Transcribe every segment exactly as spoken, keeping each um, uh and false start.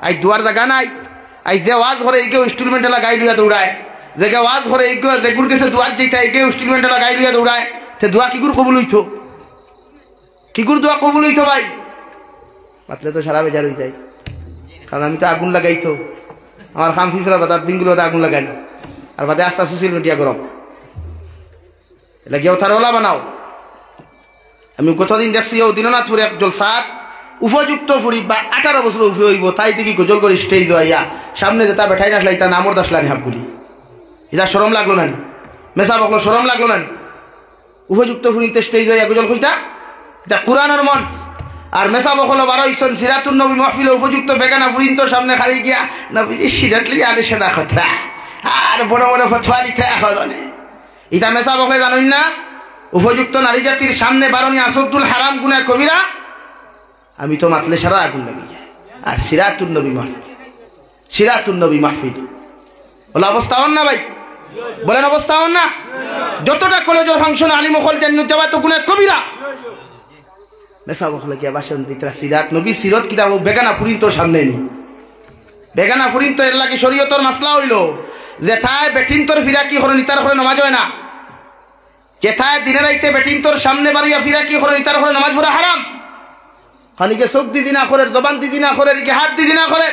I দুয়ার জায়গা নাই আই যে ওয়াজ করে এইকেও ইনস্টলমেন্ট লাগাই লইয়া দৌড়ায় যে ওয়াজ করে এইকেও যেগুর কাছে দুয়ার দিতে এইকেও ইনস্টলমেন্ট লাগাই লইয়া দৌড়ায় তে দোয়া কি করে কবুল হইতো কি করে দোয়া কবুল হইতো ভাই মাত্রে তো সারা বেজার হয়ে যায় কারণ আমি তো আগুন লাগাইতো আমার খাম ফিফরা বাতার বিনগুলো আগুন লাগাই আর বাদে আস্তে সোশ্যাল মিডিয়া গরম লাগিয়েও তার ওলা বানাও আমি কতদিন দেখছি ও দিননাথপুর এক জলসাত উপযুক্ত ফুরি বা আঠারো বছর উপরে হইব তাই দেখি গজল করে স্টেজ দেওয়াইয়া সামনে যেটা বেঠাই নাসলাই তা নামর দাসলানি হাবগুলি এটা সরম লাগলো না মেসা বকলো সরম লাগলো না উপযুক্ত ফুরিতে স্টেজ হইয়া গজল কইতা এটা কোরআনের মঞ্চ আর মেসা বকলো বারো ইসন সিরাতুন নবী মাহফিলে উপযুক্ত বেগানা ফুরিন তো সামনে খালি গিয়া নবীজি সিরাতলি আলে সেনা খতরা আর বড় বড় ফতোয়া লিখে এখন এটা মেসা বকলে জানুন না উপযুক্ত নারী জাতির সামনে বারণী আসদ্দুল হারাম গুনা কবিরা আমি তো মাতলে সারা আগুন লাগি যায় আর সিরাতুন নবী মাহফিল সিরাতুন নবী মাহফিল বলে অবস্থা হন না ভাই বলেন অবস্থা হন না যতটা কলেজের ফাংশন আলী মখল জান্নাত যাওয়া তো গুনা কবিরা মেসা বকলে গিয়া বাসন দিতরা সিরাত নবী সিরত কিতাব বেগানা পুরিন তো সামনে নি বেগানা পুরিন তো এর লাগি শরীয়তর মাসলা হইল যেথায় বেটিন তোর ফিরা কি হলো নিতার করে নামাজ হয় না যেথায় দিনে রাইতে বেটিন তোর সামনে বাড়িয়া ফিরা কি হলো নিতার করে নামাজ পড়া হারাম খানিকে চোখ দিদি না করে জবান দিদি না করে এদিকে হাত দিদি না করে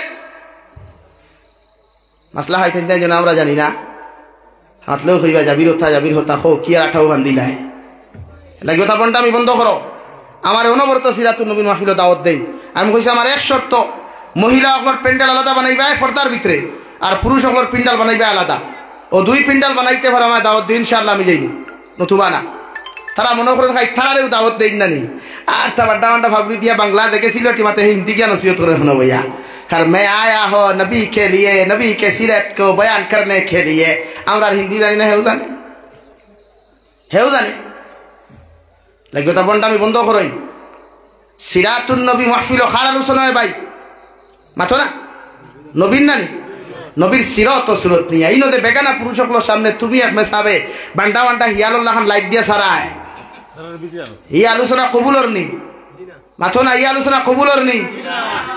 মাসলা হাইতেন যেন আমরা জানি না হাতলেও হইবা জাবির হতা জাবির হতা হো কি আর আঠাও বান্ধি নাই লাগে ওটা বনটা আমি বন্ধ করো আমার অনবরত সিরাতুন নবী মাহফিল দাওয়াত দেই আমি কইছি আমার এক শর্ত মহিলা সকলের প্যান্ডেল আলাদা বানাইবা ফর্দার ভিতরে আর পুরুষ সকলের প্যান্ডেল বানাইবা আলাদা ও দুই প্যান্ডেল বানাইতে পারে আমার দাওয়াত দিন ইনশাআল্লাহ আমি যাইব নতুবা না তারা মনে করেন খাই তারারেও দাওয়াত দেন না নি আর তা বাড্ডা বাড্ডা ভাবলি দিয়া বাংলা দেখেছিল টিমাতে হিন্দি জ্ঞান নসিহত করে শোনো भैया खैर मैं आया हो नबी के लिए नबी के सीरत को बयान करने के लिए আমরা হিন্দি জানি না হেউ জানে হেউ জানে লাগে তা বন্ডা আমি বন্ধ করই সিরাতুন নবী মাহফিল খার আলোচনা হয় ভাই মাথো না নবীন নানি নবীর সিরত ও সুরত নিয়ে এই নদে বেগানা পুরুষগুলোর সামনে তুমি এক মেসাবে বান্ডা বান্ডা হিয়ালুল্লাহ খান লাইট দিয়ে সারায় এই আলোচনা কবুলর নি মাথো না এই আলোচনা কবুলর নি